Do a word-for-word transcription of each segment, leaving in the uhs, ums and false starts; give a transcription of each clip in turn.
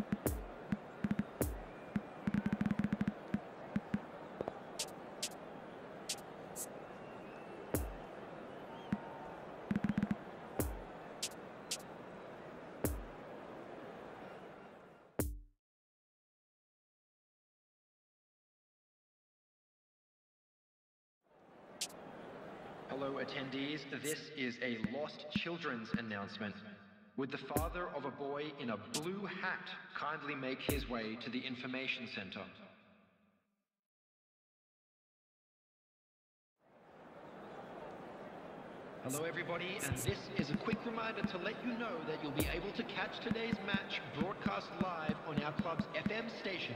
Hello attendees, this is a Lost Children's announcement. Would the father of a boy in a blue hat kindly make his way to the information center? Hello everybody, and this is a quick reminder to let you know that you'll be able to catch today's match broadcast live on our club's F M station.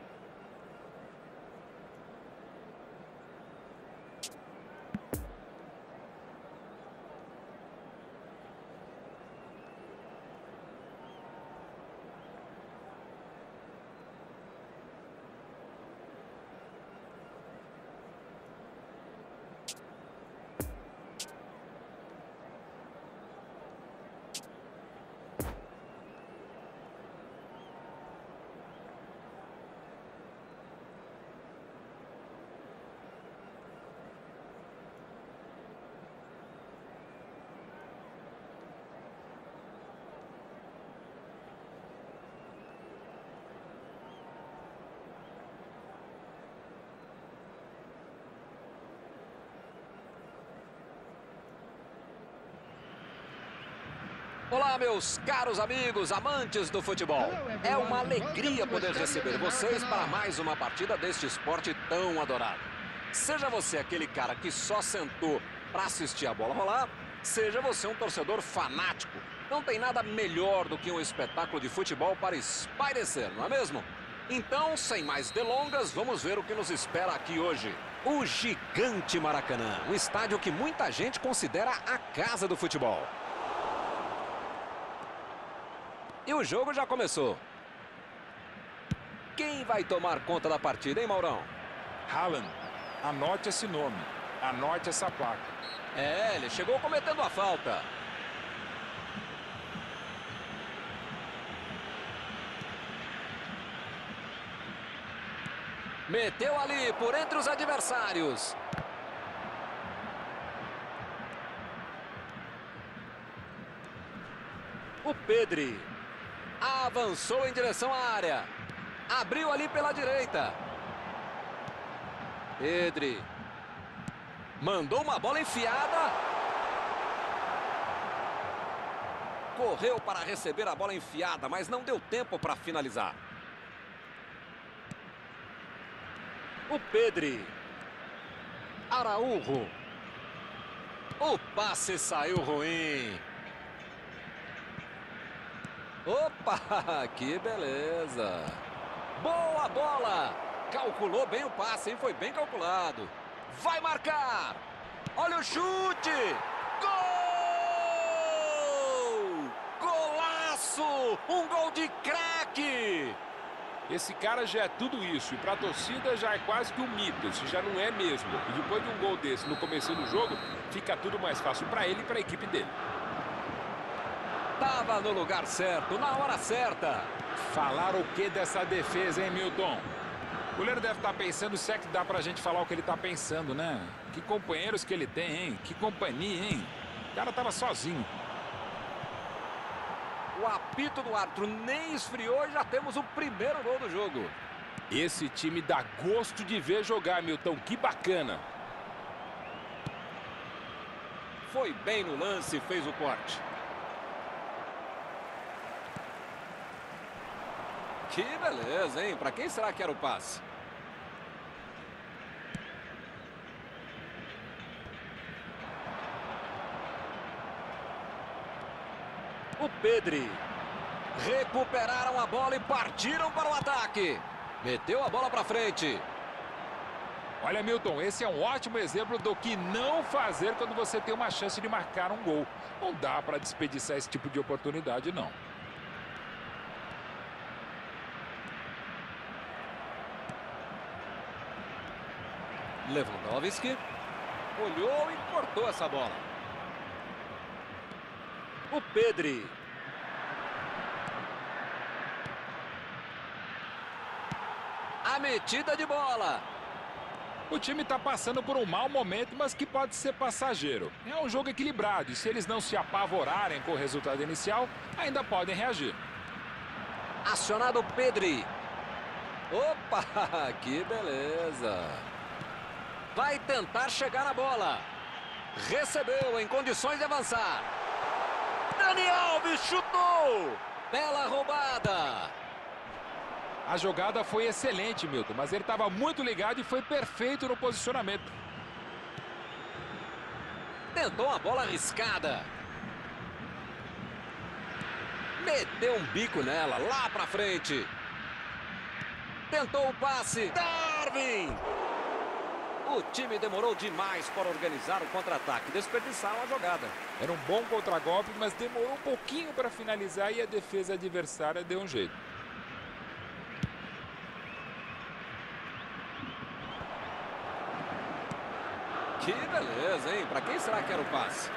Olá, meus caros amigos, amantes do futebol. É uma alegria poder receber vocês para mais uma partida deste esporte tão adorado. Seja você aquele cara que só sentou para assistir a bola rolar, seja você um torcedor fanático. Não tem nada melhor do que um espetáculo de futebol para espairecer, não é mesmo? Então, sem mais delongas, vamos ver o que nos espera aqui hoje. O gigante Maracanã, um estádio que muita gente considera a casa do futebol. E o jogo já começou. Quem vai tomar conta da partida, hein, Maurão? Haaland. Anote esse nome. Anote essa placa. É, ele chegou cometendo a falta. Meteu ali por entre os adversários. O Pedri avançou em direção à área. Abriu ali pela direita. Pedri mandou uma bola enfiada. Correu para receber a bola enfiada, mas não deu tempo para finalizar. O Pedri. Araújo. O passe saiu ruim. Opa, que beleza. Boa bola. Calculou bem o passe, hein? Foi bem calculado. Vai marcar. Olha o chute. Gol! Golaço! Um gol de craque. Esse cara já é tudo isso. E para a torcida já é quase que um mito. Se já não é mesmo. E depois de um gol desse no começo do jogo, fica tudo mais fácil para ele e para a equipe dele. Tava no lugar certo, na hora certa. Falar o que dessa defesa, hein, Milton? O goleiro deve estar pensando se é que dá pra gente falar o que ele tá pensando, né? Que companheiros que ele tem, hein? Que companhia, hein? O cara tava sozinho. O apito do árbitro nem esfriou e já temos o primeiro gol do jogo. Esse time dá gosto de ver jogar, Milton. Que bacana. Foi bem no lance e fez o corte. Que beleza, hein? Para quem será que era o passe? O Pedri. Recuperaram a bola e partiram para o ataque. Meteu a bola para frente. Olha, Milton, esse é um ótimo exemplo do que não fazer quando você tem uma chance de marcar um gol. Não dá para desperdiçar esse tipo de oportunidade, não. Lewandowski olhou e cortou essa bola. O Pedri. A metida de bola. O time está passando por um mau momento, mas que pode ser passageiro. É um jogo equilibrado e se eles não se apavorarem com o resultado inicial, ainda podem reagir. Acionado Pedri. Opa, que beleza. Vai tentar chegar na bola. Recebeu em condições de avançar. Dani Alves chutou. Bela roubada. A jogada foi excelente, Milton, mas ele estava muito ligado e foi perfeito no posicionamento. Tentou uma bola arriscada. Meteu um bico nela, lá pra frente. Tentou o passe. Darwin! O time demorou demais para organizar o contra-ataque. Desperdiçaram a jogada. Era um bom contragolpe, mas demorou um pouquinho para finalizar e a defesa adversária deu um jeito. Que beleza, hein? Para quem será que era o passe?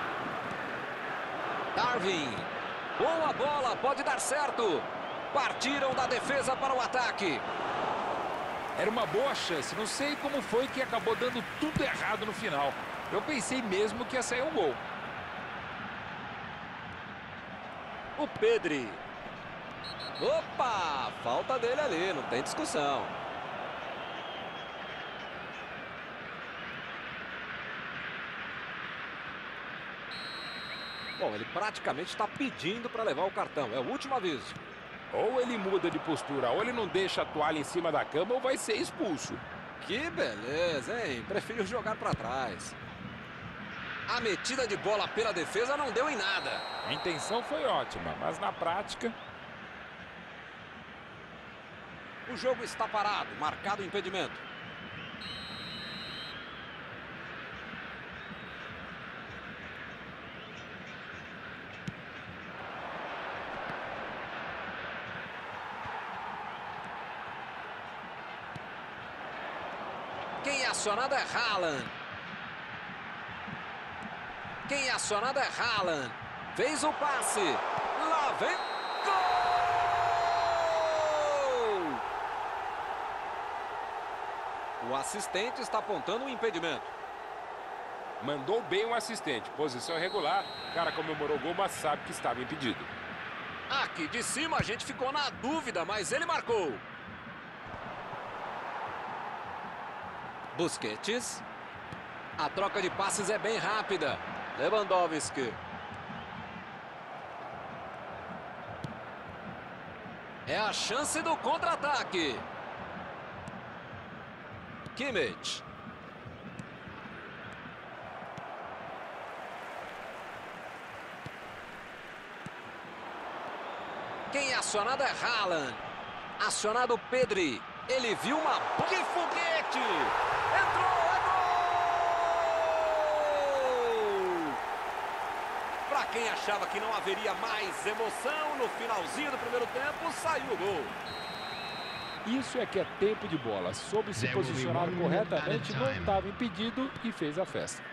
Darwin. Boa bola, pode dar certo. Partiram da defesa para o ataque. Era uma boa chance. Não sei como foi que acabou dando tudo errado no final. Eu pensei mesmo que ia sair um gol. O Pedri. Opa! Falta dele ali, não tem discussão. Bom, ele praticamente está pedindo para levar o cartão. É o último aviso. Ou ele muda de postura, ou ele não deixa a toalha em cima da cama, ou vai ser expulso. Que beleza, hein? Prefiro jogar para trás. A metida de bola pela defesa não deu em nada. A intenção foi ótima, mas na prática... O jogo está parado, marcado o impedimento. Quem é acionado é Haaland. Quem é acionado é Haaland. Fez o passe. Lá vem. Gol! O assistente está apontando um impedimento. Mandou bem o assistente. Posição irregular. O cara comemorou o gol, mas sabe que estava impedido. Aqui de cima a gente ficou na dúvida, mas ele marcou. Busquets. A troca de passes é bem rápida. Lewandowski. É a chance do contra-ataque. Kimmich. Quem é acionado é Haaland. Acionado Pedri. Ele viu uma... Que foguete! Entrou, é gol! Para quem achava que não haveria mais emoção, no finalzinho do primeiro tempo, saiu o gol. Isso é que é tempo de bola. Soube se posicionar corretamente, não estava impedido e fez a festa.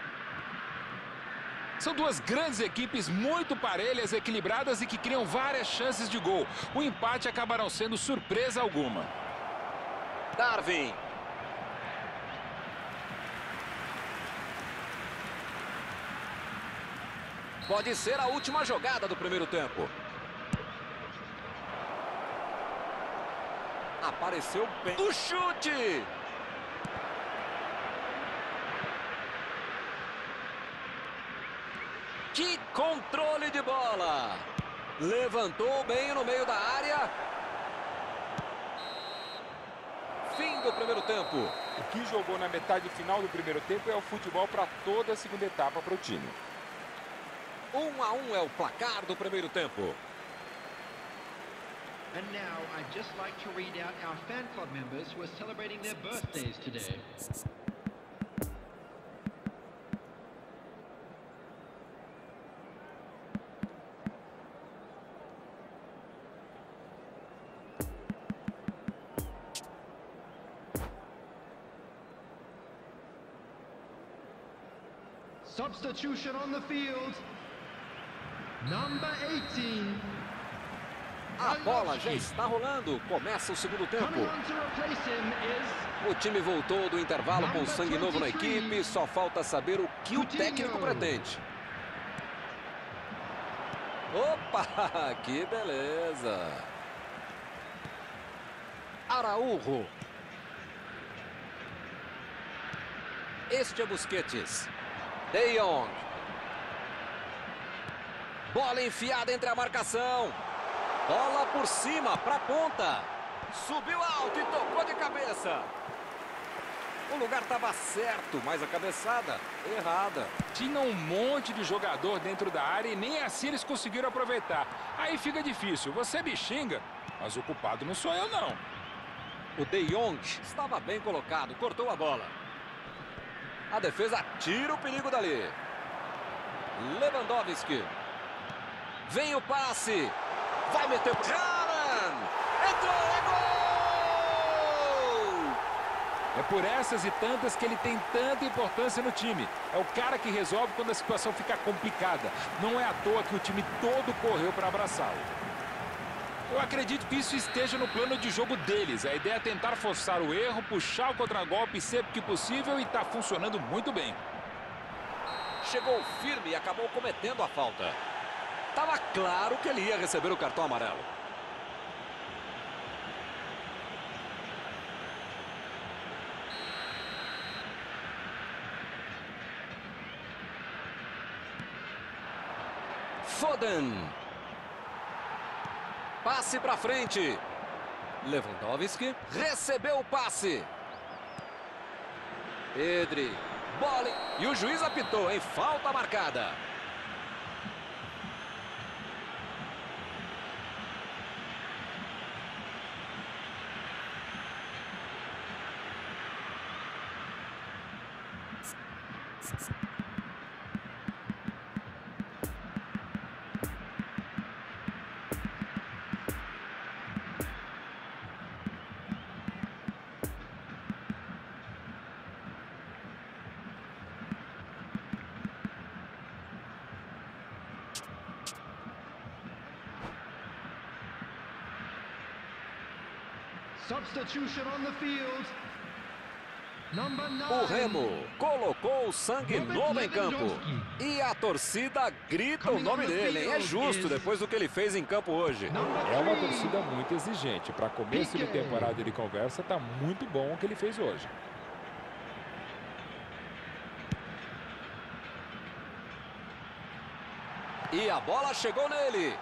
São duas grandes equipes muito parelhas, equilibradas e que criam várias chances de gol. O empate acabará sendo surpresa alguma. Darwin. Pode ser a última jogada do primeiro tempo. Apareceu bem. O chute! Que controle de bola! Levantou bem no meio da área. Fim do primeiro tempo. O que jogou na metade final do primeiro tempo é o futebol para toda a segunda etapa para o time. Um a um é o placar do primeiro tempo. And now I'd just like to read out our fan club members who are celebrating their birthdays today. Substitution on the field. Number eighteen. A bola já está rolando. Começa o segundo tempo. O time voltou do intervalo com sangue novo na equipe. Só falta saber o que o técnico pretende. Opa, que beleza. Araújo. Este é Busquets. De Jong. Bola enfiada entre a marcação. Bola por cima, para a ponta. Subiu alto e tocou de cabeça. O lugar estava certo, mas a cabeçada errada. Tinha um monte de jogador dentro da área e nem assim eles conseguiram aproveitar. Aí fica difícil. Você me xinga, mas o culpado não sou eu, não. O De Jong estava bem colocado, cortou a bola. A defesa tira o perigo dali. Lewandowski. Vem o passe. Vai meter o... Haaland! Entrou, é gol! É por essas e tantas que ele tem tanta importância no time. É o cara que resolve quando a situação fica complicada. Não é à toa que o time todo correu para abraçá-lo. Eu acredito que isso esteja no plano de jogo deles. A ideia é tentar forçar o erro, puxar o contragolpe sempre que possível e está funcionando muito bem. Chegou firme e acabou cometendo a falta. Estava claro que ele ia receber o cartão amarelo. Foden. Passe para frente. Lewandowski recebeu o passe. Pedri. Bola. E o juiz apitou, em falta marcada. Substitution on the field. Number nine. O Remo colocou o sangue novo em campo. E a torcida grita o nome dele, hein? É justo depois do que ele fez em campo hoje. É uma torcida muito exigente. Para começo de temporada de conversa, tá muito bom o que ele fez hoje. E a bola chegou nele.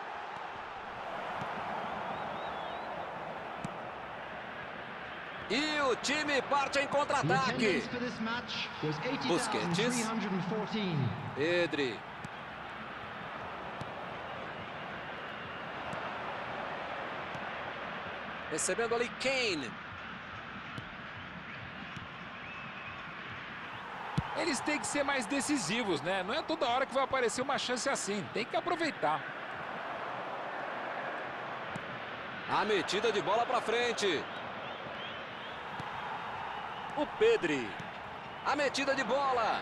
E o time parte em contra-ataque. Busquets. Pedri. Recebendo ali Kane. Eles têm que ser mais decisivos, né? Não é toda hora que vai aparecer uma chance assim. Tem que aproveitar. A metida de bola para frente. O Pedri. A metida de bola.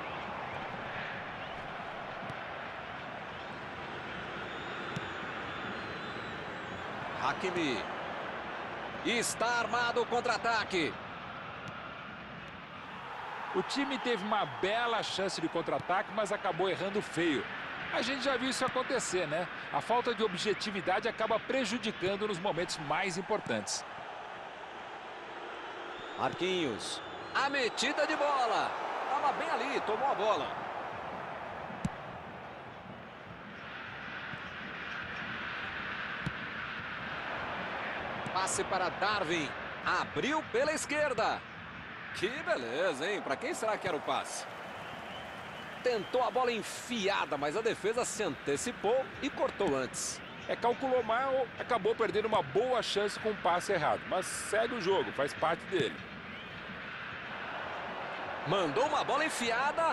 Hakimi. Está armado o contra-ataque. O time teve uma bela chance de contra-ataque, mas acabou errando feio. A gente já viu isso acontecer, né? A falta de objetividade acaba prejudicando nos momentos mais importantes. Marquinhos. A metida de bola. Estava bem ali, tomou a bola. Passe para Darwin. Abriu pela esquerda. Que beleza, hein? Para quem será que era o passe? Tentou a bola enfiada, mas a defesa se antecipou e cortou antes. É, calculou mal, acabou perdendo uma boa chance com o passe errado. Mas segue o jogo, faz parte dele. Mandou uma bola enfiada.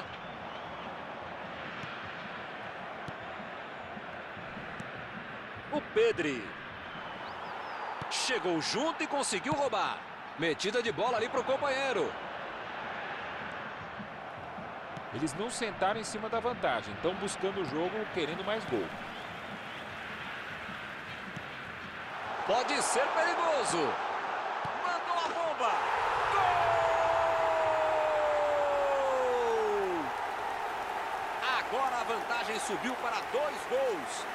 O Pedri. Chegou junto e conseguiu roubar. Metida de bola ali para o companheiro. Eles não sentaram em cima da vantagem. Estão buscando o jogo, querendo mais gol. Pode ser perigoso. Mandou a bomba. Gol! Agora a vantagem subiu para dois gols.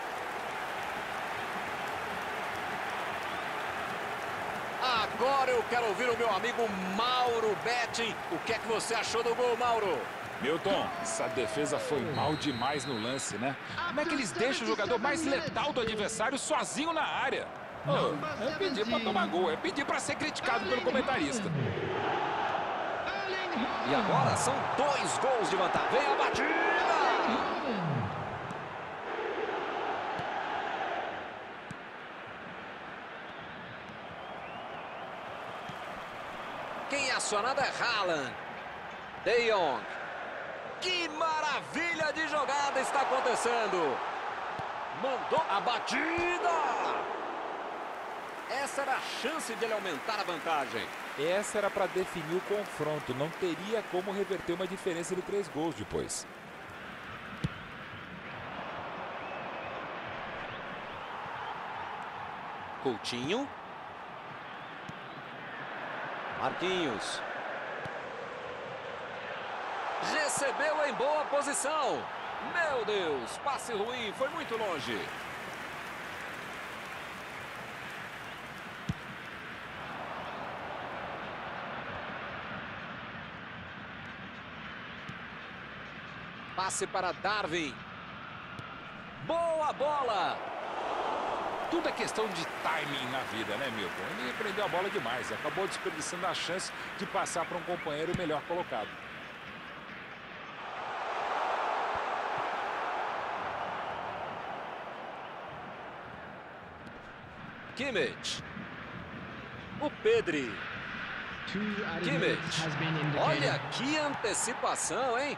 Agora eu quero ouvir o meu amigo Mauro Betting. O que é que você achou do gol, Mauro? Milton, essa defesa foi mal demais no lance, né? Como é que eles deixam o jogador mais letal do adversário sozinho na área? Oh, é pedir pra tomar gol, é pedir pra ser criticado pelo comentarista. E agora são dois gols de vantagem. Vem a batida! Quem é acionado é Haaland. De Jong. Que maravilha de jogada está acontecendo. Mandou a batida. Essa era a chance de ele aumentar a vantagem. Essa era para definir o confronto. Não teria como reverter uma diferença de três gols depois. Coutinho. Marquinhos. Recebeu em boa posição. Meu Deus, passe ruim, foi muito longe. Passe para Darwin. Boa bola. Tudo é questão de timing na vida, né, Milton? Ele prendeu a bola demais, acabou desperdiçando a chance de passar para um companheiro melhor colocado. Kimmich. O Pedri. Kimmich. Olha que antecipação, hein?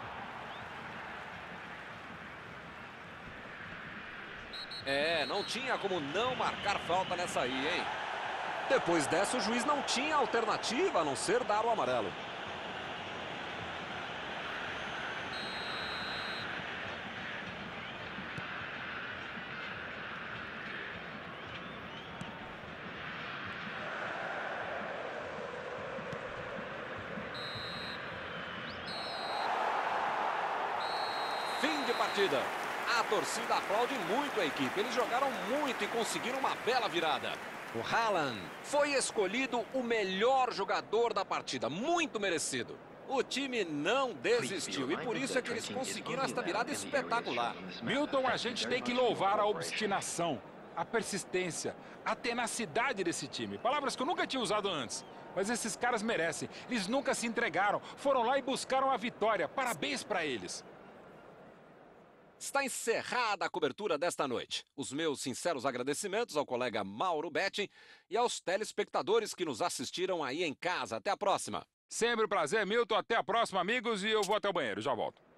É, não tinha como não marcar falta nessa aí, hein? Depois dessa, o juiz não tinha alternativa a não ser dar o amarelo. Fim de partida. A torcida aplaude muito a equipe. Eles jogaram muito e conseguiram uma bela virada. O Haaland foi escolhido o melhor jogador da partida. Muito merecido. O time não desistiu e por isso é que eles conseguiram esta virada espetacular. Milton, a gente tem que louvar a obstinação, a persistência, a tenacidade desse time. Palavras que eu nunca tinha usado antes. Mas esses caras merecem. Eles nunca se entregaram. Foram lá e buscaram a vitória. Parabéns para eles. Está encerrada a cobertura desta noite. Os meus sinceros agradecimentos ao colega Mauro Betting e aos telespectadores que nos assistiram aí em casa. Até a próxima. Sempre um prazer, Milton. Até a próxima, amigos. E eu vou até o banheiro. Já volto.